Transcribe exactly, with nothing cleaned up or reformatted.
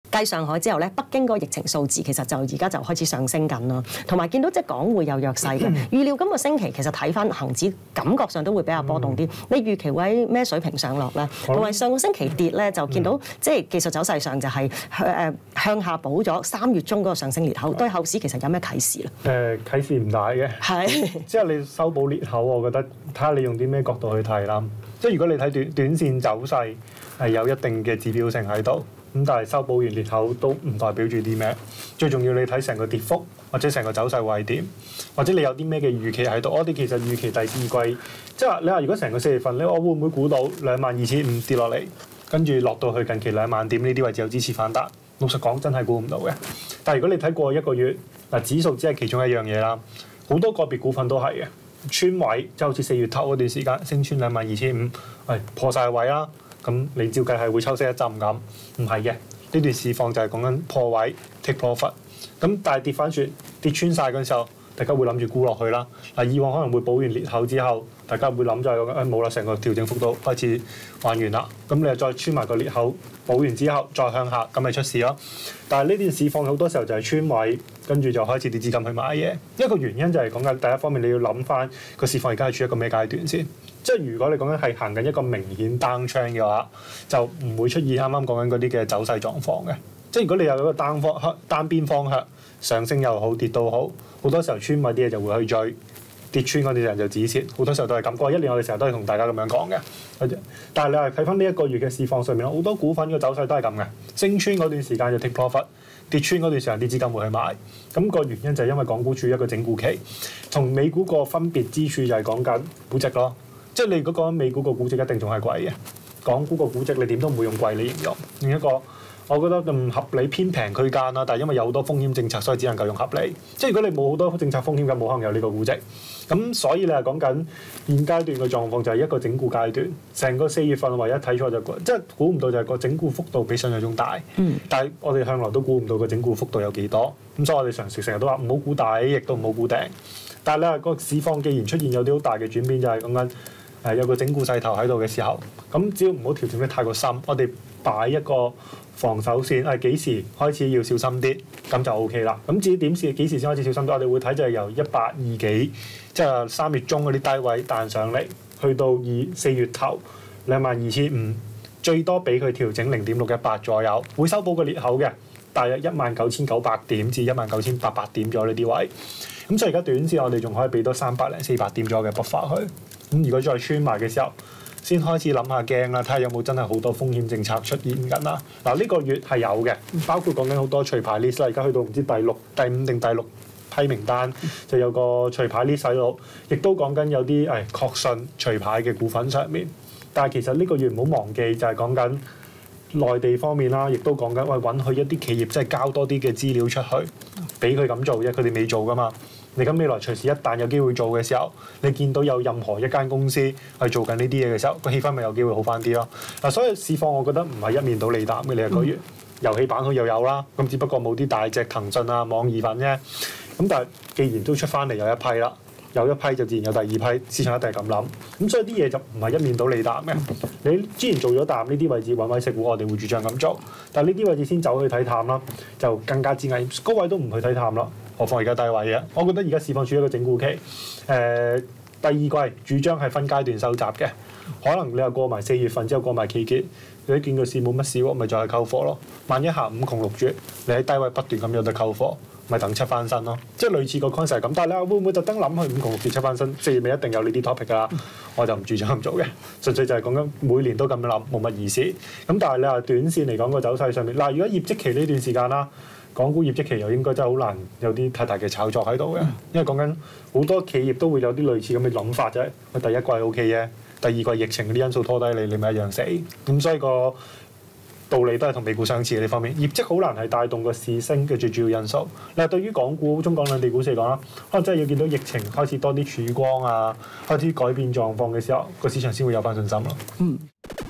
繼上海之後咧，北京嗰個疫情數字其實就而家就開始上升緊啦，同埋見到即係港匯有弱勢嘅，預料今個星期其實睇翻恒指感覺上都會比較波動啲。你預期會喺咩水平上落咧？同埋上個星期跌咧，就見到即係技術走勢上就係誒向下補咗三月中嗰個上升裂口，對後市其實有咩啟示咧？ 誒啟示唔大嘅，係即係你修補裂口，我覺得睇下你用啲咩角度去睇啦。即係如果你睇短短線走勢係有一定嘅指標性喺度。咁但係修補完裂口都唔代表住啲咩，最重要你睇成個跌幅或者成個走勢會係點，或者你有啲咩嘅預期喺度。我哋其實預期第二季，即係話你話如果成個四月份咧，我會唔會估到兩萬二千五跌落嚟，跟住落到去近期兩萬點呢啲位置有支持反彈？老實講真係估唔到嘅。但係如果你睇過一個月，嗱指數只係其中一樣嘢啦，好多個別股份都係嘅，穿位即係好似四月頭嗰段時間升穿兩萬二千五，係破晒位啦。咁你照計係會抽息一陣咁，唔係嘅，呢段市況就係講緊破位 take profit。咁但係跌翻轉跌穿晒嗰陣時候，大家會諗住沽落去啦。嗱，以往可能會補完裂口之後，大家會諗就係誒冇啦，成個調整幅度開始還完啦。咁你又再穿埋個裂口，補完之後再向下，咁咪出事咯。但係呢段市況好多時候就係穿位，跟住就開始啲資金去買嘢。一個原因就係講緊第一方面，你要諗翻個市況而家係處於一個咩階段先。即係如果你講緊係行緊一個明顯 downtrend 嘅話，就唔會出現啱啱講緊嗰啲嘅走勢狀況嘅。即係如果你有一個單方向單邊方向上升又好跌都好，好多時候穿位啲嘢就會去追，跌穿嗰啲人就止蝕。好多時候都係咁。過一年我哋成日都係同大家咁樣講嘅。但係你係睇翻呢一個月嘅市況上面，好多股份嘅走勢都係咁嘅。升穿嗰段時間就 take profit， 跌穿嗰段時間啲資金會去買。咁個原因就係因為港股處於一個整固期，同美股個分別之處就係講緊估值咯。即係你嗰個美股個估值一定仲係貴嘅，港股個估值你點都唔會用貴嚟形容。另一個我覺得唔合理偏平區間啦，但係因為有好多風險政策，所以只能夠用合理。即係如果你冇好多政策風險嘅，冇可能有呢個估值。咁所以你係講緊現階段嘅狀況就係一個整固階段。成個四月份唯一睇錯就即係估唔到就係個整固幅度比想象中大。嗯。但係我哋向來都估唔到個整固幅度有幾多。咁所以我哋常時成日都話唔好估底，亦都唔好估頂。但係咧個市況既然出現有啲好大嘅轉變，就係講緊。誒有個整固勢頭喺度嘅時候，咁只要唔好調整得太過深，我哋擺一個防守線，係幾時開始要小心啲，咁就 O K 啦。咁至於點時幾時先開始小心啲，我哋會睇就係由一百二幾，即係三月中嗰啲低位彈上嚟，去到二四月頭兩萬二千五，最多俾佢調整零點六一八左右，會收補個裂口嘅，大約一萬九千九百點至一萬九千八百點左右呢啲位。咁所以而家短線我哋仲可以俾多三百零四百點左右嘅 buffer去。咁如果再穿埋嘅時候，先開始諗下驚啦，睇下有冇真係好多風險政策出現緊啦。嗱，呢個月係有嘅，包括講緊好多除牌 list 啦，而家去到唔知第六、第五定第六批名單，就有個除牌 list 喺度，亦都講緊有啲誒確信除牌嘅股份上面。但係其實呢個月唔好忘記，就係講緊內地方面啦，亦都講緊喂允許一啲企業即係交多啲嘅資料出去，俾佢咁做啫，佢哋未做噶嘛。你咁未來隨時一旦有機會做嘅時候，你見到有任何一間公司係做緊呢啲嘢嘅時候，個氣氛咪有機會好翻啲咯。嗱，所以市況我覺得唔係一面倒利淡嘅呢一個月，遊戲版佢又有啦，咁只不過冇啲大隻騰訊啊、網易粉啫。咁但係既然都出翻嚟有一批啦，有一批就自然有第二批，市場一定係咁諗。咁所以啲嘢就唔係一面倒利淡嘅。你之前做咗淡呢啲位置揾位食糊，我哋會主張咁做。但係呢啲位置先走去睇淡啦，就更加之危險。高位都唔去睇淡啦。何況而家低位嘅，我覺得而家市況處於一個整固期。誒、呃，第二季主張係分階段收集嘅，可能你話過埋四月份之後過埋期結，你見個市冇乜事喎，咪就係溝貨咯。萬一下五窮六絕，你喺低位不斷咁有得溝貨，咪等七翻身咯。即係類似個 concept 咁。但係你話會唔會特登諗去五窮六絕七翻身？四月尾一定有呢啲 topic 㗎啦，我就唔主張咁做嘅。純粹就係講緊每年都咁樣諗，冇乜意思。咁但係你話短線嚟講個走勢上面，嗱，如果業績期呢段時間啦。港股業績期又應該真係好難有啲太大嘅炒作喺度嘅，因為講緊好多企業都會有啲類似咁嘅諗法啫。佢第一季 O K 啫，第二季疫情嗰啲因素拖低你，你咪一樣死。咁所以個道理都係同美股相似嘅呢方面。業績好難係帶動個市升嘅最主要因素。嗱，對於港股、中港兩地股市嚟講啦，可能真係要見到疫情開始多啲曙光啊，開始改變狀況嘅時候，個市場先會有翻信心咯。嗯。